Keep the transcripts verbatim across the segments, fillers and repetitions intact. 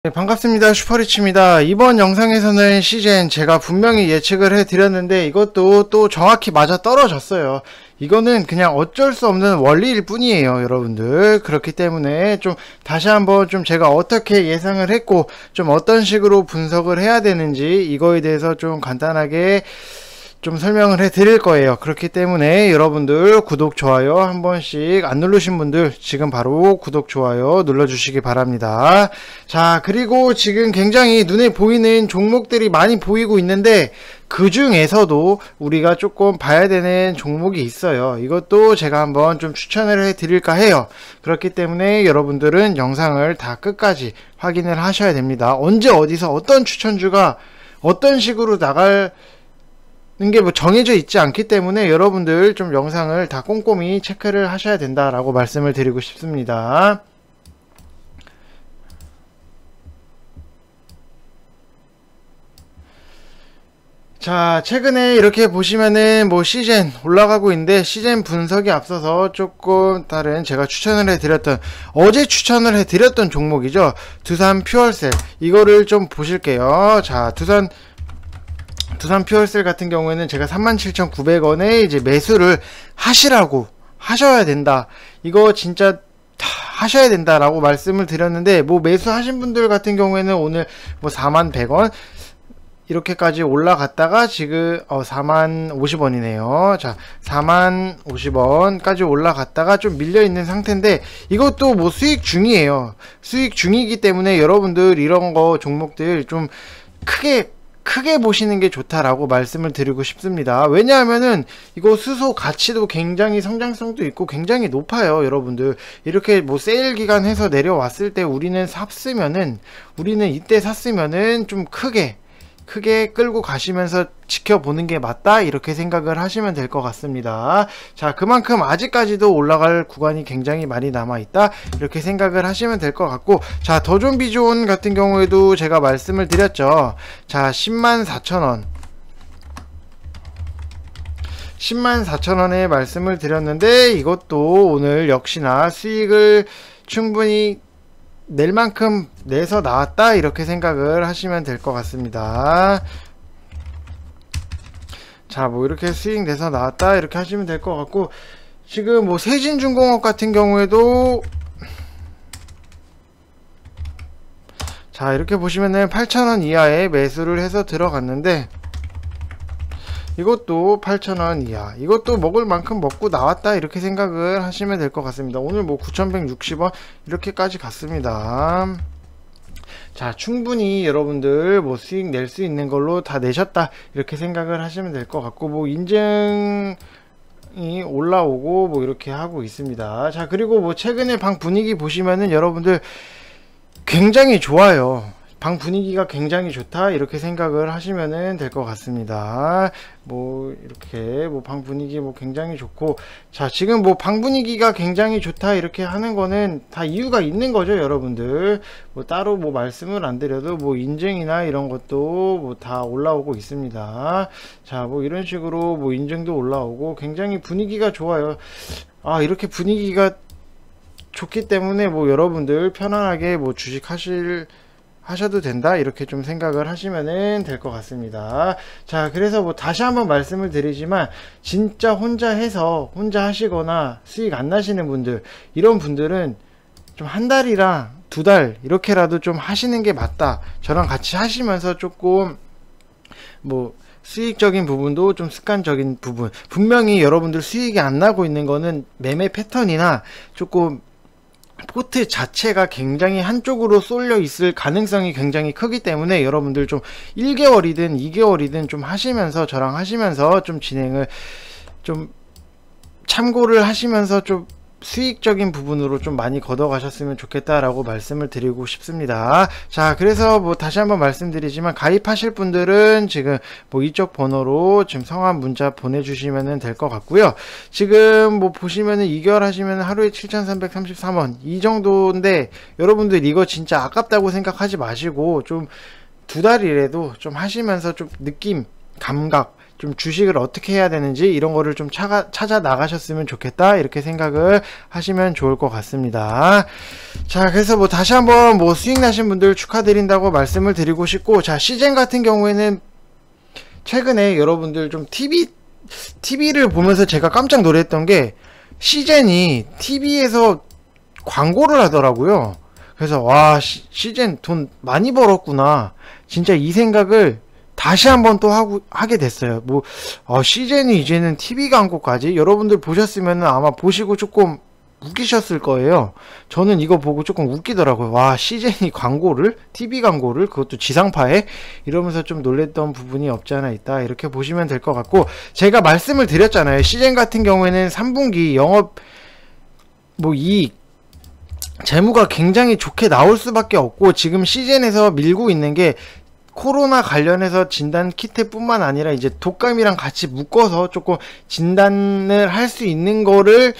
네, 반갑습니다. 슈퍼리치입니다. 이번 영상에서는 시즌 제가 분명히 예측을 해드렸는데 이것도 또 정확히 맞아 떨어졌어요. 이거는 그냥 어쩔 수 없는 원리일 뿐이에요, 여러분들. 그렇기 때문에 좀 다시 한번 좀 제가 어떻게 예상을 했고 좀 어떤 식으로 분석을 해야 되는지 이거에 대해서 좀 간단하게 좀 설명을 해 드릴 거예요. 그렇기 때문에 여러분들 구독, 좋아요 한 번씩 안 누르신 분들 지금 바로 구독, 좋아요 눌러주시기 바랍니다. 자, 그리고 지금 굉장히 눈에 보이는 종목들이 많이 보이고 있는데 그 중에서도 우리가 조금 봐야 되는 종목이 있어요. 이것도 제가 한번 좀 추천을 해 드릴까 해요. 그렇기 때문에 여러분들은 영상을 다 끝까지 확인을 하셔야 됩니다. 언제 어디서 어떤 추천주가 어떤 식으로 나갈 게 뭐 정해져 있지 않기 때문에 여러분들 좀 영상을 다 꼼꼼히 체크를 하셔야 된다라고 말씀을 드리고 싶습니다. 자, 최근에 이렇게 보시면은 뭐 시젠 올라가고 있는데 시젠 분석이 앞서서 조금 다른 제가 추천을 해드렸던 어제 추천을 해드렸던 종목이죠. 두산 퓨얼셀, 이거를 좀 보실게요. 자, 두산 두산 퓨얼셀 같은 경우에는 제가 삼만 칠천구백 원에 이제 매수를 하시라고 하셔야 된다, 이거 진짜 다 하셔야 된다 라고 말씀을 드렸는데, 뭐 매수하신 분들 같은 경우에는 오늘 뭐 사만 백 원 이렇게까지 올라갔다가 지금 어 사만 오십 원이네요 자, 사만 오십 원까지 올라갔다가 좀 밀려 있는 상태인데 이것도 뭐 수익 중이에요. 수익 중이기 때문에 여러분들 이런 거 종목들 좀 크게 크게 보시는 게 좋다라고 말씀을 드리고 싶습니다. 왜냐하면은 이거 수소 가치도 굉장히 성장성도 있고 굉장히 높아요. 여러분들 이렇게 뭐 세일 기간 해서 내려왔을 때 우리는 샀으면은 우리는 이때 샀으면은 좀 크게 크게 끌고 가시면서 지켜보는 게 맞다, 이렇게 생각을 하시면 될 것 같습니다. 자, 그만큼 아직까지도 올라갈 구간이 굉장히 많이 남아있다, 이렇게 생각을 하시면 될 것 같고, 자, 더존비존 같은 경우에도 제가 말씀을 드렸죠. 자, 십만 사천 원 십만 사천 원에 말씀을 드렸는데 이것도 오늘 역시나 수익을 충분히 낼 만큼 내서 나왔다, 이렇게 생각을 하시면 될 것 같습니다. 자, 뭐 이렇게 수익 내서 나왔다, 이렇게 하시면 될 것 같고, 지금 뭐 세진중공업 같은 경우에도 자, 이렇게 보시면은 팔천 원 이하에 매수를 해서 들어갔는데 이것도 팔천 원 이하, 이것도 먹을 만큼 먹고 나왔다, 이렇게 생각을 하시면 될 것 같습니다. 오늘 뭐 구천백육십 원 이렇게까지 갔습니다. 자, 충분히 여러분들 뭐 수익 낼 수 있는 걸로 다 내셨다, 이렇게 생각을 하시면 될 것 같고, 뭐 인증이 올라오고 뭐 이렇게 하고 있습니다. 자, 그리고 뭐 최근에 방 분위기 보시면은 여러분들 굉장히 좋아요. 방 분위기가 굉장히 좋다, 이렇게 생각을 하시면 될 것 같습니다. 뭐 이렇게 뭐 방 분위기 뭐 굉장히 좋고, 자, 지금 뭐 방 분위기가 굉장히 좋다 이렇게 하는 거는 다 이유가 있는 거죠, 여러분들. 뭐 따로 뭐 말씀을 안 드려도 뭐 인증이나 이런 것도 뭐 다 올라오고 있습니다. 자, 뭐 이런 식으로 뭐 인증도 올라오고 굉장히 분위기가 좋아요. 아, 이렇게 분위기가 좋기 때문에 뭐 여러분들 편안하게 뭐 주식 하실 하셔도 된다, 이렇게 좀 생각을 하시면 될 것 같습니다. 자, 그래서 뭐 다시 한번 말씀을 드리지만 진짜 혼자 해서 혼자 하시거나 수익 안 나시는 분들, 이런 분들은 좀 한 달이랑 두 달 이렇게라도 좀 하시는 게 맞다, 저랑 같이 하시면서 조금 뭐 수익적인 부분도 좀 습관적인 부분, 분명히 여러분들 수익이 안 나고 있는 거는 매매 패턴이나 조금 포트 자체가 굉장히 한쪽으로 쏠려 있을 가능성이 굉장히 크기 때문에 여러분들 좀 일 개월이든 이 개월이든 좀 하시면서 저랑 하시면서 좀 진행을 좀 참고를 하시면서 좀 수익적인 부분으로 좀 많이 걷어 가셨으면 좋겠다라고 말씀을 드리고 싶습니다. 자, 그래서 뭐 다시 한번 말씀드리지만 가입하실 분들은 지금 뭐 이쪽 번호로 지금 성함 문자 보내주시면 될 것 같고요. 지금 뭐 보시면은 이 개월 하시면 하루에 칠천삼백삼십삼 원 이 정도인데 여러분들 이거 진짜 아깝다고 생각하지 마시고 좀 두 달이라도 좀 하시면서 좀 느낌, 감각 좀 주식을 어떻게 해야 되는지 이런 거를 좀 찾아, 찾아 나가셨으면 좋겠다 이렇게 생각을 하시면 좋을 것 같습니다. 자, 그래서 뭐 다시 한번 뭐 수익 나신 분들 축하드린다고 말씀을 드리고 싶고, 자, 시젠 같은 경우에는 최근에 여러분들 좀 티비 티비를 보면서 제가 깜짝 놀랐던 게, 시젠이 티비에서 광고를 하더라고요. 그래서 와, 시, 시젠 돈 많이 벌었구나 진짜 이 생각을 다시 한번 또 하고 하게 됐어요. 뭐 어, 시젠이 이제는 티비 광고까지, 여러분들 보셨으면 아마 보시고 조금 웃기셨을 거예요. 저는 이거 보고 조금 웃기더라고요. 와, 시젠이 광고를, 티비 광고를, 그것도 지상파에, 이러면서 좀 놀랬던 부분이 없지 않아 있다 이렇게 보시면 될 것 같고, 제가 말씀을 드렸잖아요. 시젠 같은 경우에는 삼 분기 영업 뭐 이익 재무가 굉장히 좋게 나올 수밖에 없고, 지금 시젠에서 밀고 있는 게 코로나 관련해서 진단 키트뿐만 아니라 이제 독감이랑 같이 묶어서 조금 진단을 할 수 있는 거를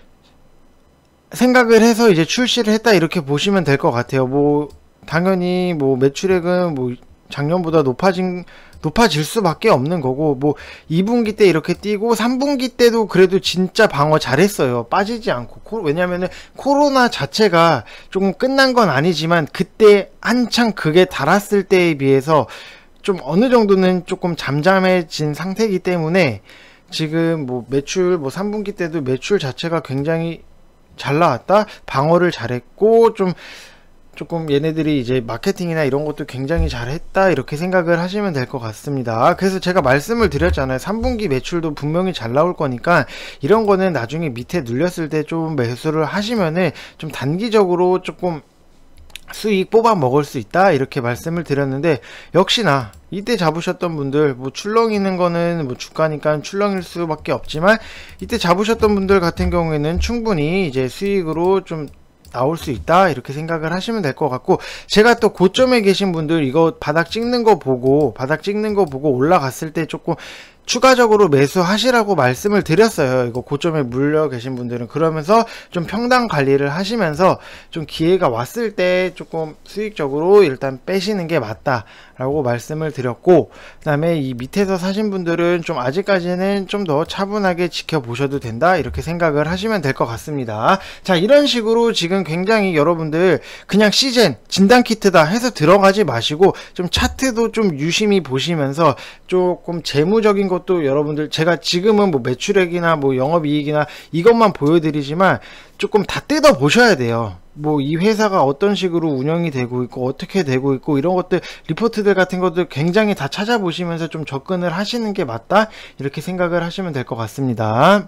생각을 해서 이제 출시를 했다 이렇게 보시면 될 것 같아요. 뭐 당연히 뭐 매출액은 뭐 작년보다 높아진 높아질 수밖에 없는 거고, 뭐 이 분기 때 이렇게 뛰고 삼 분기 때도 그래도 진짜 방어 잘했어요. 빠지지 않고. 코, 왜냐면은 코로나 자체가 조금 끝난 건 아니지만 그때 한창 극에 달았을 때에 비해서 좀 어느 정도는 조금 잠잠해진 상태이기 때문에 지금 뭐 매출 뭐 삼 분기 때도 매출 자체가 굉장히 잘 나왔다, 방어를 잘했고, 좀 조금 얘네들이 이제 마케팅이나 이런 것도 굉장히 잘했다 이렇게 생각을 하시면 될 것 같습니다. 그래서 제가 말씀을 드렸잖아요. 삼 분기 매출도 분명히 잘 나올 거니까 이런 거는 나중에 밑에 눌렸을 때 좀 매수를 하시면은 좀 단기적으로 조금 수익 뽑아 먹을 수 있다 이렇게 말씀을 드렸는데, 역시나 이때 잡으셨던 분들, 뭐 출렁이는 거는 뭐 주가니까 출렁일 수밖에 없지만 이때 잡으셨던 분들 같은 경우에는 충분히 이제 수익으로 좀 나올 수 있다 이렇게 생각을 하시면 될 것 같고, 제가 또 고점에 계신 분들 이거 바닥 찍는 거 보고 바닥 찍는 거 보고 올라갔을 때 조금 추가적으로 매수하시라고 말씀을 드렸어요. 이거 고점에 물려 계신 분들은. 그러면서 좀 평단 관리를 하시면서 좀 기회가 왔을 때 조금 수익적으로 일단 빼시는 게 맞다 라고 말씀을 드렸고, 그 다음에 이 밑에서 사신 분들은 좀 아직까지는 좀 더 차분하게 지켜보셔도 된다 이렇게 생각을 하시면 될 것 같습니다. 자, 이런 식으로 지금 굉장히 여러분들 그냥 시젠 진단키트다 해서 들어가지 마시고 좀 차트도 좀 유심히 보시면서 조금 재무적인 것도 여러분들, 제가 지금은 뭐 매출액이나 뭐 영업이익이나 이것만 보여드리지만 조금 다 뜯어 보셔야 돼요. 뭐 이 회사가 어떤 식으로 운영이 되고 있고 어떻게 되고 있고 이런 것들, 리포트들 같은 것들 굉장히 다 찾아보시면서 좀 접근을 하시는 게 맞다 이렇게 생각을 하시면 될 것 같습니다.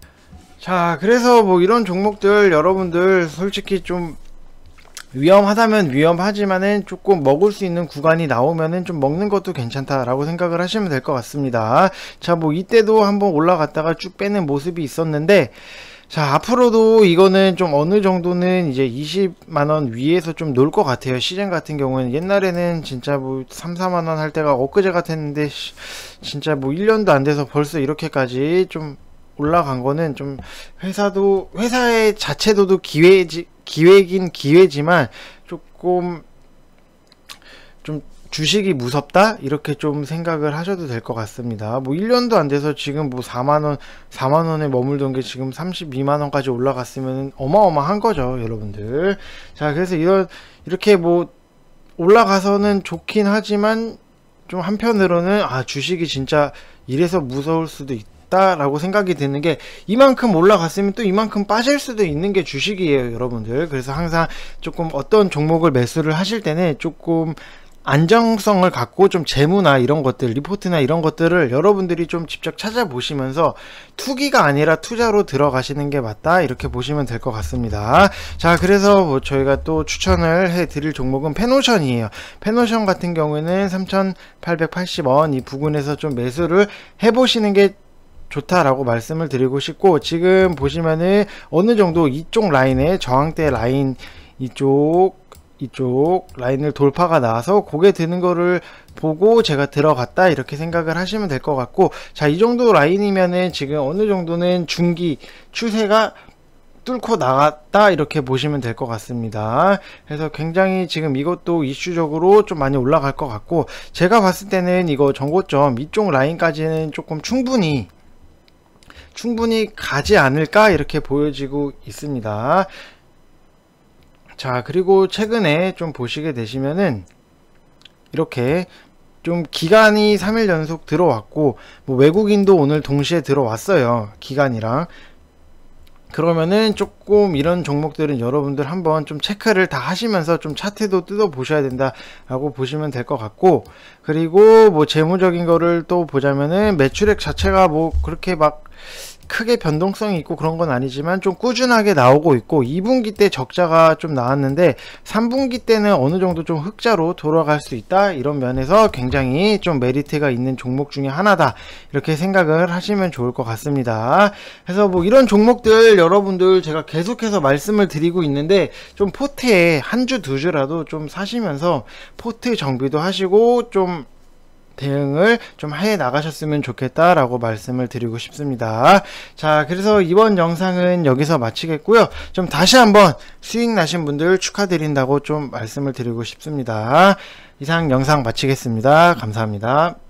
자, 그래서 뭐 이런 종목들 여러분들 솔직히 좀 위험하다면 위험하지만은 조금 먹을 수 있는 구간이 나오면은 좀 먹는 것도 괜찮다라고 생각을 하시면 될 것 같습니다. 자, 뭐 이때도 한번 올라갔다가 쭉 빼는 모습이 있었는데, 자, 앞으로도 이거는 좀 어느 정도는 이제 이십만 원 위에서 좀 놀 것 같아요. 시즌 같은 경우는 옛날에는 진짜 뭐 삼, 사만 원 할 때가 엊그제 같았는데 진짜 뭐 일 년도 안 돼서 벌써 이렇게까지 좀 올라간 거는 좀 회사도 회사의 자체도도 기회지 기회긴 기회지만 조금 좀 주식이 무섭다 이렇게 좀 생각을 하셔도 될 것 같습니다. 뭐 일 년도 안 돼서 지금 뭐 사만 원 사만 원에 머물던 게 지금 삼십이만 원까지 올라갔으면 어마어마한 거죠, 여러분들. 자, 그래서 이런 이렇게 뭐 올라가서는 좋긴 하지만 좀 한편으로는 아, 주식이 진짜 이래서 무서울 수도 있다 라고 생각이 드는 게, 이만큼 올라갔으면 또 이만큼 빠질 수도 있는 게 주식이에요, 여러분들. 그래서 항상 조금 어떤 종목을 매수를 하실 때는 조금 안정성을 갖고 좀 재무나 이런 것들, 리포트나 이런 것들을 여러분들이 좀 직접 찾아보시면서 투기가 아니라 투자로 들어가시는 게 맞다 이렇게 보시면 될 것 같습니다. 자, 그래서 뭐 저희가 또 추천을 해 드릴 종목은 페노션이에요. 페노션 같은 경우에는 삼천팔백팔십 원 이 부근에서 좀 매수를 해 보시는 게 좋다라고 말씀을 드리고 싶고, 지금 보시면은 어느 정도 이쪽 라인에 저항대 라인 이쪽 이쪽 라인을 돌파가 나와서 고개 드는 거를 보고 제가 들어갔다 이렇게 생각을 하시면 될 것 같고, 자, 이 정도 라인이면은 지금 어느 정도는 중기 추세가 뚫고 나갔다 이렇게 보시면 될 것 같습니다. 그래서 굉장히 지금 이것도 이슈적으로 좀 많이 올라갈 것 같고, 제가 봤을 때는 이거 전고점 이쪽 라인까지는 조금 충분히 충분히 가지 않을까 이렇게 보여지고 있습니다. 자, 그리고 최근에 좀 보시게 되시면은 이렇게 좀 기간이 삼 일 연속 들어왔고, 뭐 외국인도 오늘 동시에 들어왔어요. 기간이랑. 그러면은 조금 이런 종목들은 여러분들 한번 좀 체크를 다 하시면서 좀 차트도 뜯어 보셔야 된다 라고 보시면 될 것 같고, 그리고 뭐 재무적인 거를 또 보자면은 매출액 자체가 뭐 그렇게 막 크게 변동성이 있고 그런 건 아니지만 좀 꾸준하게 나오고 있고, 이 분기 때 적자가 좀 나왔는데 삼 분기 때는 어느 정도 좀 흑자로 돌아갈 수 있다, 이런 면에서 굉장히 좀 메리트가 있는 종목 중에 하나다 이렇게 생각을 하시면 좋을 것 같습니다. 그래서 뭐 이런 종목들 여러분들 제가 계속해서 말씀을 드리고 있는데, 좀 포트에 한 주 두 주라도 좀 사시면서 포트 정비도 하시고 좀 대응을 좀 해 나가셨으면 좋겠다라고 말씀을 드리고 싶습니다. 자, 그래서 이번 영상은 여기서 마치겠고요. 좀 다시 한번 수익 나신 분들 축하드린다고 좀 말씀을 드리고 싶습니다. 이상 영상 마치겠습니다. 감사합니다.